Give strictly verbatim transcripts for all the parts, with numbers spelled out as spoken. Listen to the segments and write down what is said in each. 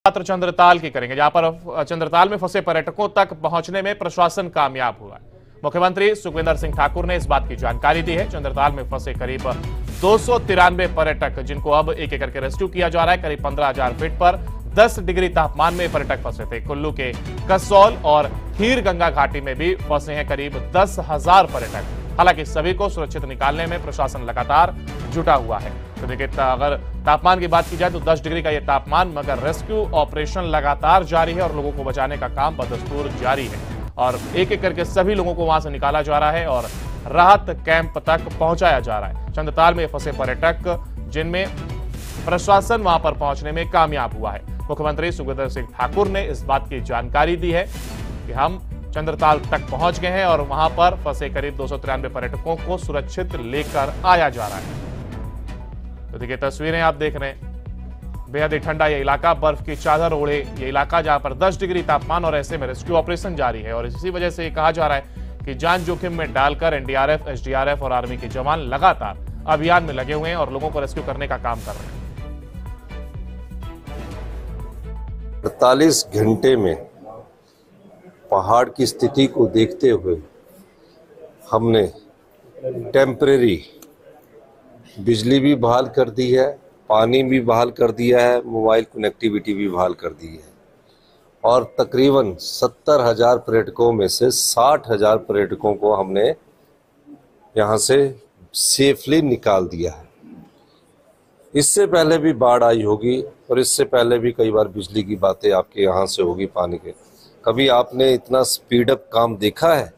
मात्र चंद्रताल की करेंगे, जहां पर चंद्रताल में फंसे पर्यटकों तक पहुंचने में प्रशासन कामयाब हुआ है। मुख्यमंत्री सुखविंदर सिंह ठाकुर ने इस बात की जानकारी दी है। चंद्रताल में फंसे करीब दो सौ तिरानवे पर्यटक, जिनको अब एक एक करके रेस्क्यू किया जा रहा है। करीब पंद्रह हजार फीट पर दस डिग्री तापमान में पर्यटक फंसे थे। कुल्लू के कसौल और खीर गंगा घाटी में भी फंसे हैं करीब दस हजार पर्यटक। हालांकि सभी को सुरक्षित निकालने में प्रशासन लगातार जुटा हुआ है। तो देखिए, अगर तापमान की बात की जाए तो दस डिग्री का यह तापमान, मगर रेस्क्यू ऑपरेशन लगातार जारी है और लोगों को बचाने का काम बदस्तूर जारी है और एक एक करके सभी लोगों को वहां से निकाला जा रहा है और राहत कैंप तक पहुंचाया जा रहा है। चंद्रताल में फंसे पर्यटक, जिनमें प्रशासन वहां पर पहुंचने में कामयाब हुआ है। मुख्यमंत्री सुखविंदर सिंह ठाकुर ने इस बात की जानकारी दी है कि हम चंद्रताल तक पहुंच गए हैं और वहां पर फंसे करीब दो सौ तिरानवे पर्यटकों को सुरक्षित लेकर आया जा रहा है। तो देखिए, तस्वीरें आप देख रहे हैं। बेहद ही ठंडा ये इलाका, बर्फ की चादर ओढ़े ये इलाका, जहां पर दस डिग्री तापमान और ऐसे में रेस्क्यू ऑपरेशन जारी है। और इसी वजह से ये कहा जा रहा है कि जान जोखिम में डालकर एनडीआरएफ, एसडीआरएफ और आर्मी के जवान लगातार अभियान में लगे हुए हैं और लोगों को रेस्क्यू करने का काम कर रहे हैं। अड़तालीस घंटे में पहाड़ की स्थिति को देखते हुए हमने टेम्परेरी बिजली भी बहाल कर दी है, पानी भी बहाल कर दिया है, मोबाइल कनेक्टिविटी भी बहाल कर दी है और तकरीबन सत्तर हजार पर्यटकों में से साठ हजार पर्यटकों को हमने यहाँ से सेफली निकाल दिया है। इससे पहले भी बाढ़ आई होगी और इससे पहले भी कई बार बिजली की बातें आपके यहाँ से होगी, पानी के। कभी आपने इतना स्पीडअप काम देखा है?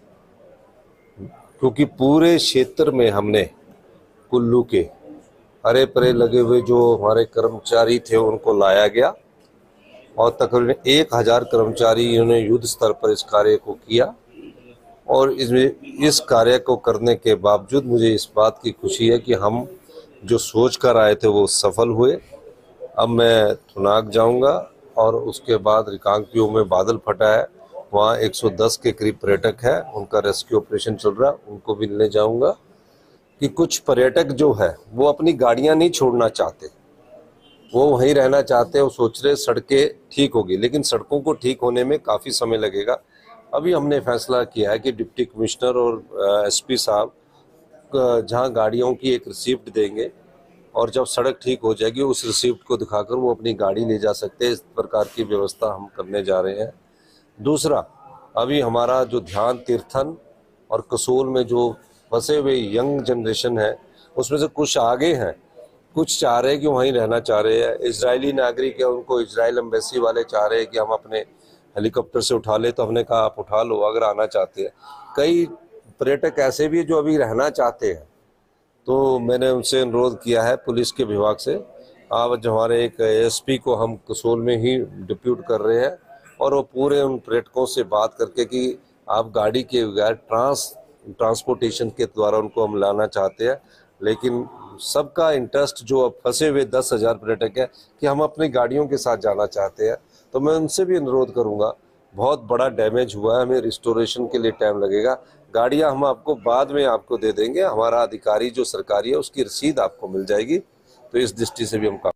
क्योंकि पूरे क्षेत्र में हमने कुल्लू के अरे परे लगे हुए जो हमारे कर्मचारी थे उनको लाया गया और तकरीबन एक हजार कर्मचारी इन्होंने युद्ध स्तर पर इस कार्य को किया और इसमें इस कार्य को करने के बावजूद मुझे इस बात की खुशी है कि हम जो सोच कर आए थे वो सफल हुए। अब मैं थुनाग जाऊंगा और उसके बाद रिकांगपिओ में बादल फटा है, वहाँ एक सौ दस के करीब पर्यटक है, उनका रेस्क्यू ऑपरेशन चल रहा है, उनको भी लेने जाऊंगा। कि कुछ पर्यटक जो है वो अपनी गाड़ियां नहीं छोड़ना चाहते, वो वहीं रहना चाहते हैं। वो सोच रहे सड़कें ठीक होगी, लेकिन सड़कों को ठीक होने में काफ़ी समय लगेगा। अभी हमने फैसला किया है कि डिप्टी कमिश्नर और एसपी साहब जहां गाड़ियों की एक रिसिप्ट देंगे और जब सड़क ठीक हो जाएगी उस रिसिप्ट को दिखाकर वो अपनी गाड़ी ले जा सकते हैं। इस प्रकार की व्यवस्था हम करने जा रहे हैं। दूसरा, अभी हमारा जो ध्यान तीर्थन और कसोल में जो फंसे हुए यंग जनरेशन है, उसमें से कुछ आगे हैं, कुछ चाह रहे हैं कि वहीं रहना चाह रहे हैं। इजरायली नागरिक है, उनको इजराइल एम्बेसी वाले चाह रहे हैं कि हम अपने हेलीकॉप्टर से उठा ले, तो हमने कहा आप उठा लो अगर आना चाहते हैं। कई पर्यटक ऐसे भी जो अभी रहना चाहते हैं, तो मैंने उनसे अनुरोध किया है पुलिस के विभाग से, आप जो हमारे एक एसपी को हम कसोल में ही डिप्यूट कर रहे हैं और वो पूरे उन पर्यटकों से बात करके कि आप गाड़ी के बगैर ट्रांस ट्रांसपोर्टेशन के द्वारा उनको हम लाना चाहते हैं। लेकिन सबका इंटरेस्ट जो अब फंसे हुए दस हजार पर्यटक है कि हम अपनी गाड़ियों के साथ जाना चाहते हैं। तो मैं उनसे भी अनुरोध करूंगा, बहुत बड़ा डैमेज हुआ है, हमें रिस्टोरेशन के लिए टाइम लगेगा। गाड़ियां हम आपको बाद में आपको दे देंगे, हमारा अधिकारी जो सरकारी है उसकी रसीद आपको मिल जाएगी। तो इस दृष्टि से भी हम